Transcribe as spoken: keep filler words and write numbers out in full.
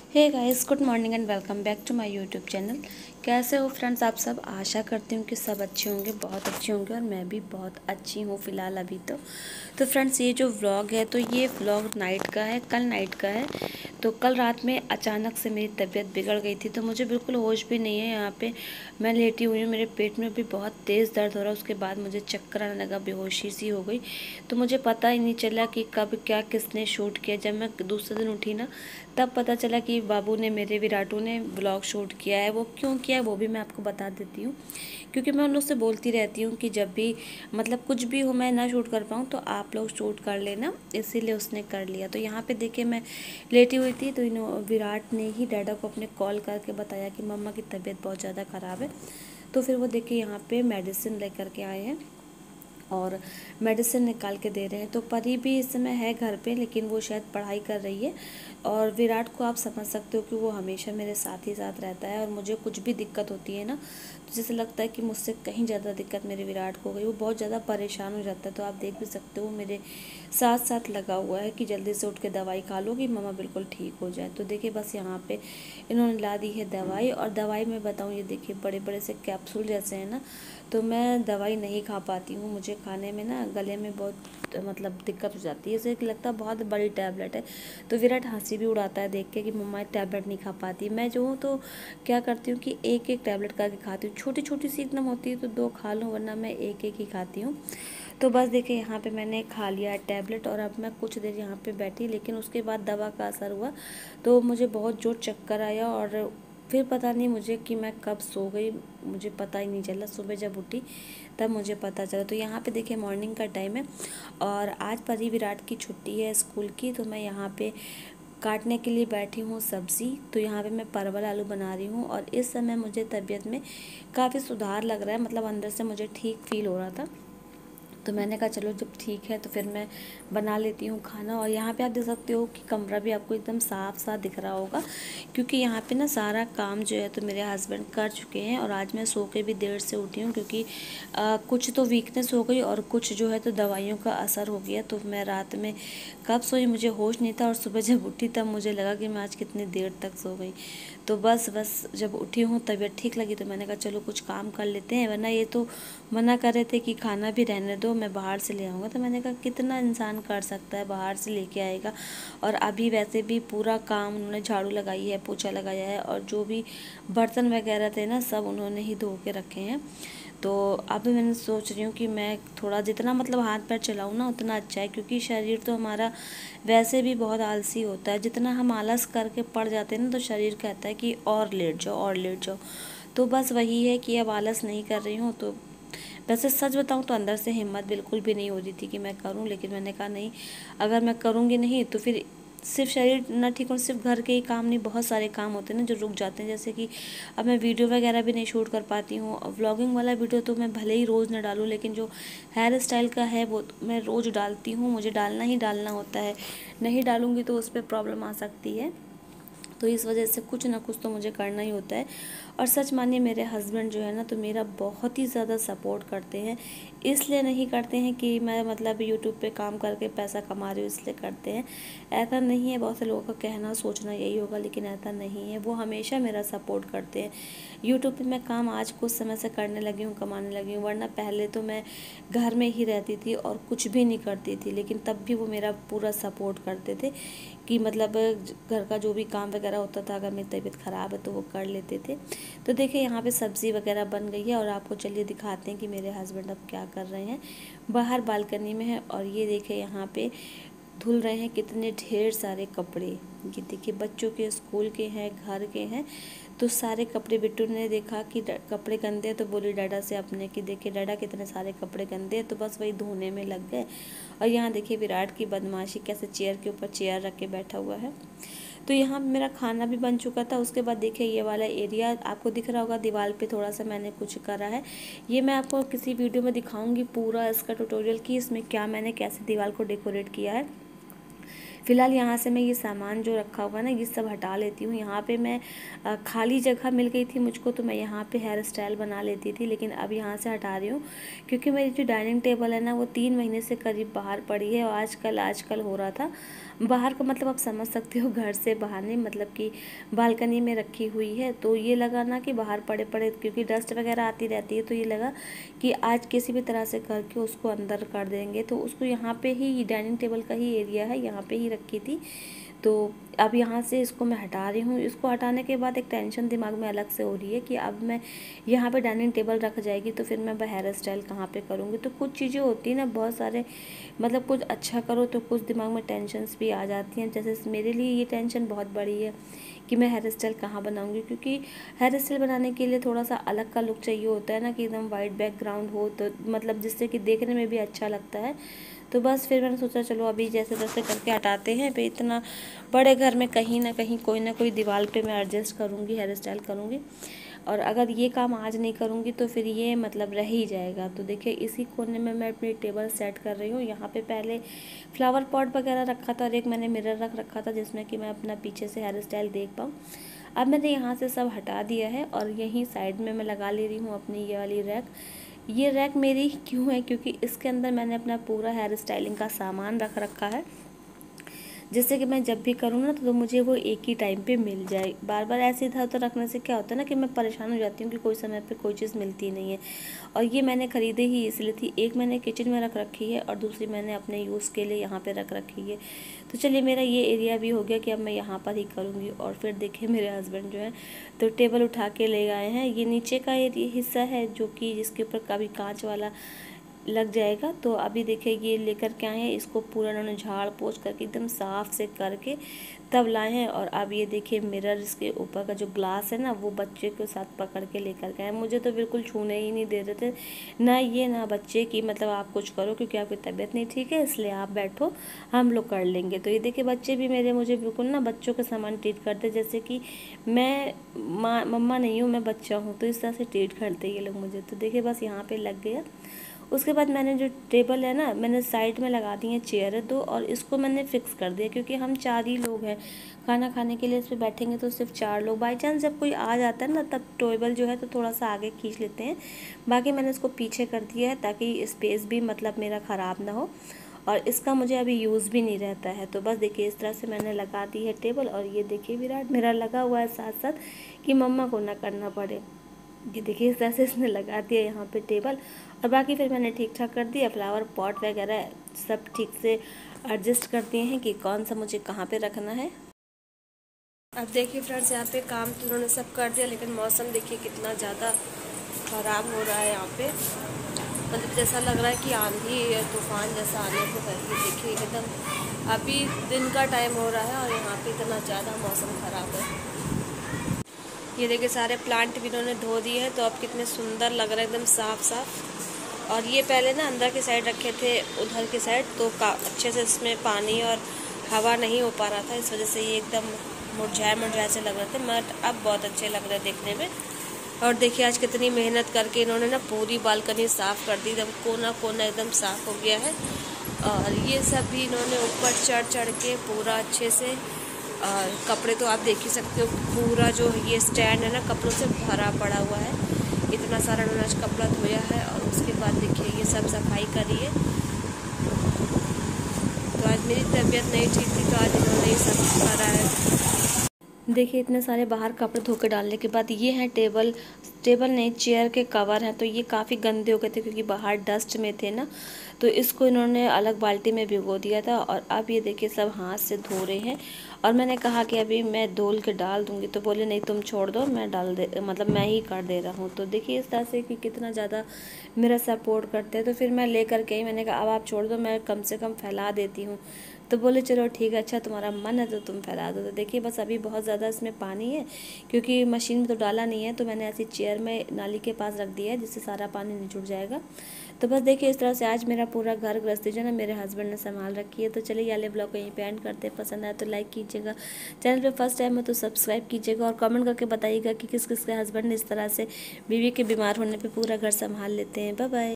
Hey guys, good morning and welcome back to my YouTube channel. कैसे हो friends आप सब? आशा करती हूँ कि सब अच्छे होंगे, बहुत अच्छे होंगे और मैं भी बहुत अच्छी हूँ फ़िलहाल अभी तो तो फ्रेंड्स, ये जो व्लॉग है तो ये व्लॉग नाइट का है, कल नाइट का है। तो कल रात में अचानक से मेरी तबीयत बिगड़ गई थी, तो मुझे बिल्कुल होश भी नहीं है। यहाँ पे मैं लेटी हुई हूँ, मेरे पेट में भी बहुत तेज़ दर्द हो रहा है। उसके बाद मुझे चक्कर आने लगा, बेहोशी सी हो गई। तो मुझे पता ही नहीं चला कि कब क्या किसने शूट किया। जब मैं दूसरे दिन उठी ना, तब पता चला कि बाबू ने, मेरे विराटू ने व्लॉग शूट किया है। वो क्यों किया है वो भी मैं आपको बता देती हूँ, क्योंकि मैं उन लोग से बोलती रहती हूँ कि जब भी मतलब कुछ भी हो, मैं ना शूट कर पाऊँ तो आप लोग शूट कर लेना, इसीलिए उसने कर लिया। तो यहाँ पे देखिए मैं लेटी हुई थी, तो इन विराट ने ही डैडा को अपने कॉल करके बताया कि मम्मा की तबीयत बहुत ज़्यादा ख़राब है। तो फिर वो देखिए यहाँ पे मेडिसिन लेकर के आए हैं और मेडिसिन निकाल के दे रहे हैं। तो परी भी इस समय है घर पे, लेकिन वो शायद पढ़ाई कर रही है। और विराट को आप समझ सकते हो कि वो हमेशा मेरे साथ ही साथ रहता है, और मुझे कुछ भी दिक्कत होती है ना, तो जैसे लगता है कि मुझसे कहीं ज़्यादा दिक्कत मेरे विराट को हो गई। वो बहुत ज़्यादा परेशान हो जाता है। तो आप देख भी सकते हो मेरे साथ साथ लगा हुआ है कि जल्दी से उठ के दवाई खा लो कि मम्मा बिल्कुल ठीक हो जाए। तो देखिए बस यहाँ पे इन्होंने ला दी है दवाई, और दवाई मैं बताऊँ, ये देखिए बड़े बड़े से कैप्सूल जैसे हैं ना, तो मैं दवाई नहीं खा पाती हूँ। मुझे खाने में ना गले में बहुत मतलब दिक्कत हो जाती है, इसे लगता है बहुत बड़ी टैबलेट है। तो विराट हंसी भी उड़ाता है देख के कि मम्मा टैबलेट नहीं खा पाती। मैं जो हूँ तो क्या करती हूँ कि एक एक टैबलेट करके खाती हूँ। छोटी छोटी सी एकदम होती है तो दो खा लूँ, वरना मैं एक एक ही खाती हूँ। तो बस देखिए यहाँ पे मैंने खा लिया टैबलेट, और अब मैं कुछ देर यहाँ पे बैठी, लेकिन उसके बाद दवा का असर हुआ तो मुझे बहुत जोर चक्कर आया। और फिर पता नहीं मुझे कि मैं कब सो गई, मुझे पता ही नहीं चला। सुबह जब उठी तब मुझे पता चला। तो यहाँ पे देखिए मॉर्निंग का टाइम है, और आज परी विराट की छुट्टी है स्कूल की। तो मैं यहाँ पे काटने के लिए बैठी हूँ सब्ज़ी। तो यहाँ पे मैं परवल आलू बना रही हूँ, और इस समय मुझे तबीयत में काफ़ी सुधार लग रहा है, मतलब अंदर से मुझे ठीक फील हो रहा था। तो मैंने कहा चलो जब ठीक है तो फिर मैं बना लेती हूँ खाना। और यहाँ पे आप देख सकते हो कि कमरा भी आपको एकदम साफ साफ दिख रहा होगा, क्योंकि यहाँ पे ना सारा काम जो है तो मेरे हस्बैंड कर चुके हैं। और आज मैं सो के भी देर से उठी हूँ, क्योंकि आ, कुछ तो वीकनेस हो गई और कुछ जो है तो दवाइयों का असर हो गया। तो मैं रात में कब सोई मुझे होश नहीं था, और सुबह जब उठी तब मुझे लगा कि मैं आज कितनी देर तक सो गई। तो बस बस जब उठी हूँ तबीयत ठीक लगी, तो मैंने कहा चलो कुछ काम कर लेते हैं। वरना ये तो मना कर रहे थे कि खाना भी रहने दो, मैं बाहर से ले आऊँगा। तो मैंने कहा कितना इंसान कर सकता है, बाहर से लेके आएगा। और अभी वैसे भी पूरा काम उन्होंने, झाड़ू लगाई है, पोछा लगाया है, और जो भी बर्तन वगैरह थे ना सब उन्होंने ही धो के रखे हैं। तो अभी मैंने सोच रही हूँ कि मैं थोड़ा जितना मतलब हाथ पैर चलाऊँ ना उतना अच्छा है, क्योंकि शरीर तो हमारा वैसे भी बहुत आलसी होता है। जितना हम आलस करके पड़ जाते हैं ना, तो शरीर कहता है कि और लेट जाओ और लेट जाओ। तो बस वही है कि अब आलस नहीं कर रही हूँ। तो वैसे सच बताऊँ तो अंदर से हिम्मत बिल्कुल भी नहीं हो रही थी कि मैं करूँ, लेकिन मैंने कहा नहीं, अगर मैं करूँगी नहीं तो फिर सिर्फ शरीर ना ठीक हो, सिर्फ घर के ही काम नहीं, बहुत सारे काम होते हैं ना जो रुक जाते हैं। जैसे कि अब मैं वीडियो वगैरह भी नहीं शूट कर पाती हूँ। व्लॉगिंग वाला वीडियो तो मैं भले ही रोज़ ना डालूँ, लेकिन जो हेयर स्टाइल का है वो मैं रोज़ डालती हूँ, मुझे डालना ही डालना होता है। नहीं डालूँगी तो उस पर प्रॉब्लम आ सकती है। तो इस वजह से कुछ ना कुछ तो मुझे करना ही होता है। और सच मानिए मेरे हस्बैंड जो है ना तो मेरा बहुत ही ज़्यादा सपोर्ट करते हैं। इसलिए नहीं करते हैं कि मैं मतलब यूट्यूब पे काम करके पैसा कमा रही हूँ इसलिए करते हैं, ऐसा नहीं है। बहुत से लोगों का कहना सोचना यही होगा, लेकिन ऐसा नहीं है। वो हमेशा मेरा सपोर्ट करते हैं। यूट्यूब पे मैं काम आज कुछ समय से करने लगी हूँ, कमाने लगी हूँ, वरना पहले तो मैं घर में ही रहती थी और कुछ भी नहीं करती थी, लेकिन तब भी वो मेरा पूरा सपोर्ट करते थे कि मतलब घर का जो भी काम वगैरह होता था, अगर मेरी तबीयत ख़राब है तो वो कर लेते थे। तो देखिए यहाँ पे सब्ज़ी वगैरह बन गई है, और आपको चलिए दिखाते हैं कि मेरे हस्बैंड अब क्या कर रहे हैं। बाहर बालकनी में है, और ये देखिए यहाँ पे धुल रहे हैं कितने ढेर सारे कपड़े। ये देखिए बच्चों के स्कूल के हैं, घर के हैं, तो सारे कपड़े। बिट्टू ने देखा कि कपड़े गंदे हैं तो बोली डाडा से अपने कि देखिए डाडा कितने सारे कपड़े गंदे हैं, तो बस वही धोने में लग गए। और यहाँ देखिए विराट की बदमाशी, कैसे चेयर के ऊपर चेयर रख के बैठा हुआ है। तो यहाँ मेरा खाना भी बन चुका था। उसके बाद देखिए ये वाला एरिया आपको दिख रहा होगा, दीवार पे थोड़ा सा मैंने कुछ करा है। ये मैं आपको किसी वीडियो में दिखाऊंगी पूरा इसका ट्यूटोरियल कि इसमें क्या मैंने कैसे दीवार को डेकोरेट किया है। फ़िलहाल यहाँ से मैं ये सामान जो रखा हुआ है ना ये सब हटा लेती हूँ। यहाँ पे मैं खाली जगह मिल गई थी मुझको, तो मैं यहाँ पे हेयर स्टाइल बना लेती थी, लेकिन अब यहाँ से हटा रही हूँ क्योंकि मेरी जो डाइनिंग टेबल है ना वो तीन महीने से करीब बाहर पड़ी है, और आजकल आजकल हो रहा था बाहर का मतलब आप समझ सकते हो, घर से बाहर नहीं, मतलब कि बालकनी में रखी हुई है। तो ये लगा ना कि बाहर पड़े पड़े क्योंकि डस्ट वगैरह आती रहती है, तो ये लगा कि आज किसी भी तरह से करके उसको अंदर कर देंगे। तो उसको यहाँ पे ही, डाइनिंग टेबल का ही एरिया है, यहाँ पे ही रखी थी। तो अब यहाँ से इसको मैं हटा रही हूँ। इसको हटाने के बाद एक टेंशन दिमाग में अलग से हो रही है कि अब मैं यहाँ पे डाइनिंग टेबल रख जाएगी तो फिर मैं हेयर स्टाइल कहाँ पे करूँगी। तो कुछ चीज़ें होती हैं ना, बहुत सारे मतलब कुछ अच्छा करो तो कुछ दिमाग में टेंशन्स भी आ जाती हैं। जैसे मेरे लिए ये टेंशन बहुत बड़ी है कि मैं हेयर स्टाइल कहाँ बनाऊँगी, क्योंकि हेयर स्टाइल बनाने के लिए थोड़ा सा अलग का लुक चाहिए होता है ना, कि एकदम वाइट बैकग्राउंड हो, तो मतलब जिससे कि देखने में भी अच्छा लगता है। तो बस फिर मैंने सोचा चलो अभी जैसे तैसे करके हटाते हैं। फिर इतना बड़े घर में कहीं ना कहीं कोई ना कोई दीवार पे मैं एडजस्ट करूँगी, हेयर स्टाइल करूँगी। और अगर ये काम आज नहीं करूँगी तो फिर ये मतलब रह ही जाएगा। तो देखिए इसी कोने में मैं अपनी टेबल सेट कर रही हूँ। यहाँ पे पहले फ्लावर पॉट वगैरह रखा था और एक मैंने मिरर रख रखा था जिसमें कि मैं अपना पीछे से हेयर स्टाइल देख पाऊँ। अब मैंने यहाँ से सब हटा दिया है और यहीं साइड में मैं लगा ले रही हूँ अपनी ये वाली रैक। ये रैक मेरी क्यों है, क्योंकि इसके अंदर मैंने अपना पूरा हेयर स्टाइलिंग का सामान रख रखा है, जिससे कि मैं जब भी करूँ ना तो मुझे वो एक ही टाइम पे मिल जाए। बार बार ऐसे इधर उधर रखने से क्या होता है ना कि मैं परेशान हो जाती हूँ कि कोई समय पे कोई चीज़ मिलती नहीं है। और ये मैंने ख़रीदे ही इसलिए थी, एक मैंने किचन में रख रखी है और दूसरी मैंने अपने यूज़ के लिए यहाँ पे रख रखी है। तो चलिए मेरा ये एरिया भी हो गया कि अब मैं यहाँ पर ही करूँगी। और फिर देखिए मेरे हस्बैंड जो है तो टेबल उठा के ले आए हैं। ये नीचे का एरिया हिस्सा है जो कि जिसके ऊपर कभी कांच वाला लग जाएगा। तो अभी देखिए ये लेकर के आए हैं, इसको पूरा उन्होंने झाड़ पोंछ करके एकदम साफ से करके तब लाए हैं। और अब ये देखिए मिरर, इसके ऊपर का जो ग्लास है ना वो बच्चे के साथ पकड़ के लेकर के आए। मुझे तो बिल्कुल छूने ही नहीं दे रहे थे, ना ये ना बच्चे की, मतलब आप कुछ करो क्योंकि आपकी तबीयत नहीं ठीक है इसलिए आप बैठो, हम लोग कर लेंगे। तो ये देखिए बच्चे भी मेरे मुझे बिल्कुल ना बच्चों के समान ट्रीट करते, जैसे कि मैं माँ मम्मा नहीं हूँ, मैं बच्चा हूँ। तो इस तरह से ट्रीट करते ये लोग मुझे। तो देखिए बस यहाँ पे लग गया। उसके बाद मैंने जो टेबल है ना मैंने साइड में लगा दी है चेयर है दो, और इसको मैंने फिक्स कर दिया क्योंकि हम चार ही लोग हैं खाना खाने के लिए। इस पर बैठेंगे तो सिर्फ चार लोग, बाई चांस जब कोई आ जाता है ना तब टेबल जो है तो थोड़ा सा आगे खींच लेते हैं। बाकी मैंने इसको पीछे कर दिया है ताकि स्पेस भी मतलब मेरा ख़राब ना हो, और इसका मुझे अभी यूज़ भी नहीं रहता है। तो बस देखिए इस तरह से मैंने लगा दी है टेबल। और ये देखिए विराट मेरा लगा हुआ है साथ साथ कि मम्मा को ना करना पड़े। ये देखिए इस तरह से इसने लगा दिया यहाँ पे टेबल। और बाकी फिर मैंने ठीक ठाक कर दिया, फ्लावर पॉट वगैरह सब ठीक से एडजस्ट कर दिए हैं कि कौन सा मुझे कहाँ पे रखना है। अब देखिए फ्रेंड्स यहाँ पे काम तो उन्होंने सब कर दिया, लेकिन मौसम देखिए कितना ज़्यादा ख़राब हो रहा है यहाँ पे। मतलब जैसा लग रहा है कि आंधी या तूफान जैसा आने को है। ये देखिए एकदम अभी दिन का टाइम हो रहा है और यहाँ पे इतना ज़्यादा मौसम ख़राब है। ये देखिए सारे प्लांट भी इन्होंने धो दिए हैं, तो अब कितने सुंदर लग रहा है एकदम साफ साफ। और ये पहले ना अंदर की साइड रखे थे उधर की साइड, तो का अच्छे से इसमें पानी और हवा नहीं हो पा रहा था, इस वजह से ये एकदम मुरझाए मुरझाए से लग रहे थे। मगर अब बहुत अच्छे लग रहे हैं देखने में। और देखिए आज कितनी मेहनत करके इन्होंने ना पूरी बालकनी साफ़ कर दी, एकदम कोना कोना एकदम साफ़ हो गया है। और ये सब भी इन्होंने ऊपर चढ़ चढ़ के पूरा अच्छे से, और कपड़े तो आप देख ही सकते हो पूरा जो ये स्टैंड है ना कपड़ों से भरा पड़ा हुआ है। इतना सारा उन्होंने आज कपड़ा धोया है। और उसके बाद देखिए ये सब सफाई करी है। तो आज मेरी तबीयत नहीं ठीक थी तो आज इन्होंने ये सब करा है। देखिए इतने सारे बाहर कपड़े धो के डालने के बाद ये हैं टेबल टेबल नहीं चेयर के कवर हैं। तो ये काफ़ी गंदे हो गए थे क्योंकि बाहर डस्ट में थे ना, तो इसको इन्होंने अलग बाल्टी में भिगो दिया था। और अब ये देखिए सब हाथ से धो रहे हैं। और मैंने कहा कि अभी मैं धोल के डाल दूंगी, तो बोले नहीं तुम छोड़ दो, मैं डाल दे मतलब मैं ही कर दे रहा हूँ। तो देखिए इस तरह से कि कितना ज़्यादा मेरा सपोर्ट करते हैं। तो फिर मैं ले करके ही मैंने कहा अब आप छोड़ दो, मैं कम से कम फैला देती हूँ। तो बोले चलो ठीक है, अच्छा तुम्हारा मन है तो तुम फैला दो। तो देखिए बस अभी बहुत ज़्यादा इसमें पानी है क्योंकि मशीन में तो डाला नहीं है, तो मैंने ऐसी चेयर में नाली के पास रख दिया है जिससे सारा पानी निचुड़ जाएगा। तो बस देखिए इस तरह से आज मेरा पूरा घर गृहस्थी जो है ना मेरे हस्बैंड ने संभाल रखी है। तो चलिए वाले ब्लॉग को यहीं पे एंड करते हैं। पसंद आए तो लाइक कीजिएगा, चैनल पे फर्स्ट टाइम हो तो सब्सक्राइब कीजिएगा, और कमेंट करके बताइएगा कि किस किस के हस्बैंड इस तरह से बीवी के बीमार होने पर पूरा घर संभाल लेते हैं। Bye bye.